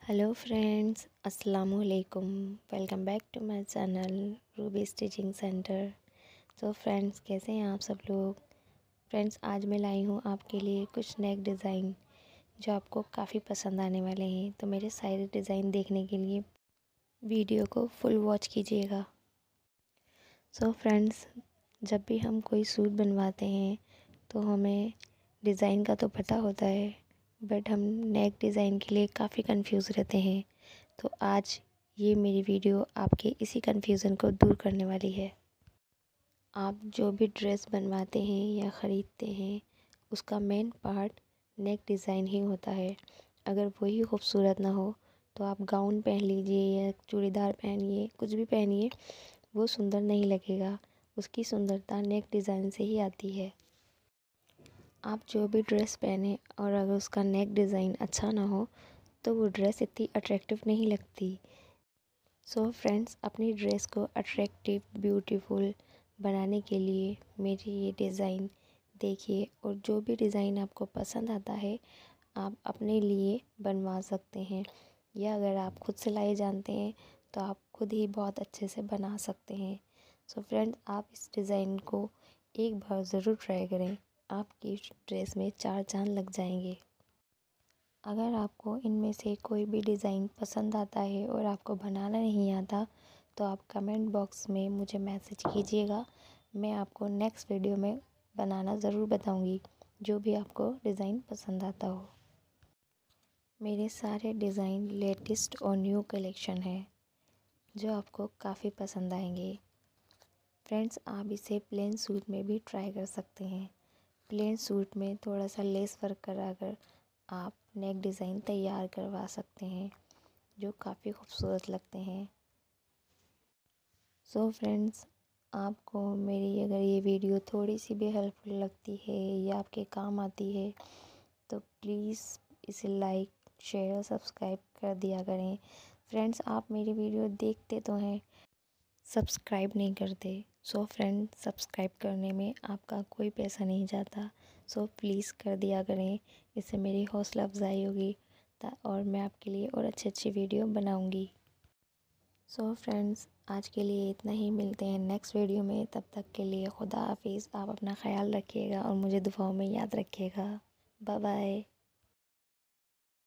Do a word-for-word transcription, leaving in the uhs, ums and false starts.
Hello friends, अस्सलाम वालेकुम। Welcome back to my channel Ruby stitching centre. तो friends, कैसे हैं आप सब लोग। फ्रेंड्स, आज मैं लाई हूँ आपके लिए कुछ नेक डिज़ाइन जो आपको काफ़ी पसंद आने वाले हैं। तो मेरे सारे डिज़ाइन देखने के लिए वीडियो को फुल वॉच कीजिएगा। सो फ्रेंड्स, जब भी हम कोई सूट बनवाते हैं तो हमें डिज़ाइन का तो पता होता है, बट हम नेक डिज़ाइन के लिए काफ़ी कंफ्यूज रहते हैं। तो आज ये मेरी वीडियो आपके इसी कंफ्यूज़न को दूर करने वाली है। आप जो भी ड्रेस बनवाते हैं या ख़रीदते हैं, उसका मेन पार्ट नेक डिज़ाइन ही होता है। अगर वही खूबसूरत ना हो तो आप गाउन पहन लीजिए या चूड़ीदार पहनिए, कुछ भी पहनिए, वो सुंदर नहीं लगेगा। उसकी सुंदरता नेक डिज़ाइन से ही आती है। आप जो भी ड्रेस पहने और अगर उसका नेक डिज़ाइन अच्छा ना हो तो वो ड्रेस इतनी अट्रैक्टिव नहीं लगती। सो फ्रेंड्स, अपनी ड्रेस को अट्रैक्टिव ब्यूटीफुल बनाने के लिए मेरी ये डिज़ाइन देखिए, और जो भी डिज़ाइन आपको पसंद आता है आप अपने लिए बनवा सकते हैं, या अगर आप खुद सिलाई जानते हैं तो आप खुद ही बहुत अच्छे से बना सकते हैं। सो फ्रेंड्स, आप इस डिज़ाइन को एक बार ज़रूर ट्राई करें, आपकी ड्रेस में चार चाँद लग जाएंगे। अगर आपको इनमें से कोई भी डिज़ाइन पसंद आता है और आपको बनाना नहीं आता तो आप कमेंट बॉक्स में मुझे मैसेज कीजिएगा। मैं आपको नेक्स्ट वीडियो में बनाना ज़रूर बताऊंगी, जो भी आपको डिज़ाइन पसंद आता हो। मेरे सारे डिज़ाइन लेटेस्ट और न्यू कलेक्शन है जो आपको काफ़ी पसंद आएंगे। फ्रेंड्स, आप इसे प्लेन सूट में भी ट्राई कर सकते हैं। प्लेन सूट में थोड़ा सा लेस वर्क कराकर आप नेक डिज़ाइन तैयार करवा सकते हैं जो काफ़ी खूबसूरत लगते हैं। सो फ्रेंड्स, आपको मेरी अगर ये वीडियो थोड़ी सी भी हेल्पफुल लगती है या आपके काम आती है तो प्लीज़ इसे लाइक शेयर और सब्सक्राइब कर दिया करें। फ्रेंड्स, आप मेरी वीडियो देखते तो हैं, सब्सक्राइब नहीं करते। सो फ्रेंड, सब्सक्राइब करने में आपका कोई पैसा नहीं जाता। सो प्लीज़ कर दिया करें, इससे मेरी हौसला अफजाई होगी और मैं आपके लिए और अच्छी अच्छी वीडियो बनाऊंगी। सो फ्रेंड्स, आज के लिए इतना ही। मिलते हैं नेक्स्ट वीडियो में। तब तक के लिए खुदा हाफिज़। आप अपना ख्याल रखिएगा और मुझे दुआओं में याद रखिएगा। Bye bye.